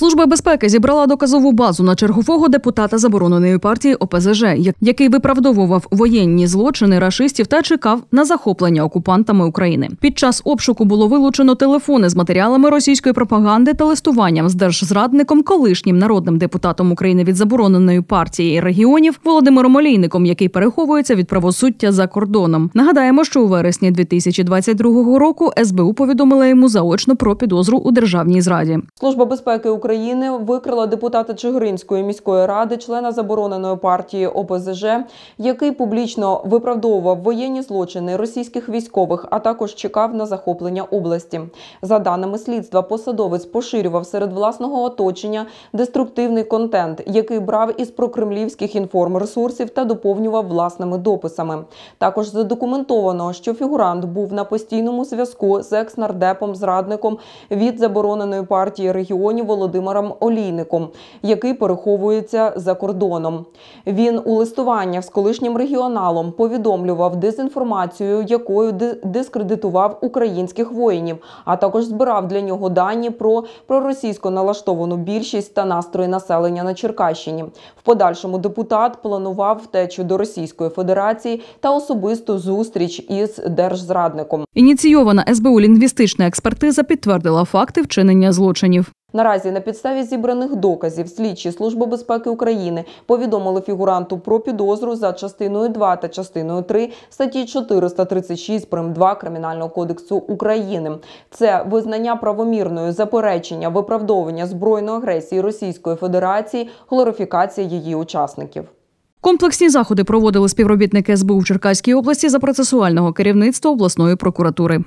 Служба безпеки зібрала доказову базу на чергового депутата забороненої партії ОПЗЖ, який виправдовував воєнні злочини рашистів та чекав на захоплення окупантами України. Під час обшуку було вилучено телефони з матеріалами російської пропаганди та листуванням з держзрадником, колишнім народним депутатом України від забороненої партії регіонів Володимиром Олійником, який переховується від правосуддя за кордоном. Нагадаємо, що у вересні 2022 року СБУ повідомила йому заочно про підозру у державній зраді. Служба безпеки України викрила депутата Чигиринської міської ради, члена забороненої партії ОПЗЖ, який публічно виправдовував воєнні злочини російських військових, а також чекав на захоплення області. За даними слідства, посадовець поширював серед власного оточення деструктивний контент, який брав із прокремлівських інформресурсів та доповнював власними дописами. Також задокументовано, що фігурант був на постійному зв'язку з екс-нардепом-зрадником від забороненої партії регіонів Володимиром Олійником, який переховується за кордоном. Він у листуваннях з колишнім регіоналом повідомлював дезінформацію, якою дискредитував українських воїнів, а також збирав для нього дані про проросійсько налаштовану більшість та настрої населення на Черкащині. В подальшому депутат планував втечу до Російської Федерації та особисту зустріч із держзрадником. Ініційована СБУ лінгвістична експертиза підтвердила факти вчинення злочинів. Наразі на підставі зібраних доказів слідчі Служби безпеки України повідомили фігуранту про підозру за частиною 2 та частиною 3 статті 436 прим. 2 Кримінального кодексу України. Це визнання правомірною заперечення, виправдовування збройної агресії Російської Федерації, глорифікація її учасників. Комплексні заходи проводили співробітники СБУ в Черкаській області за процесуального керівництва обласної прокуратури.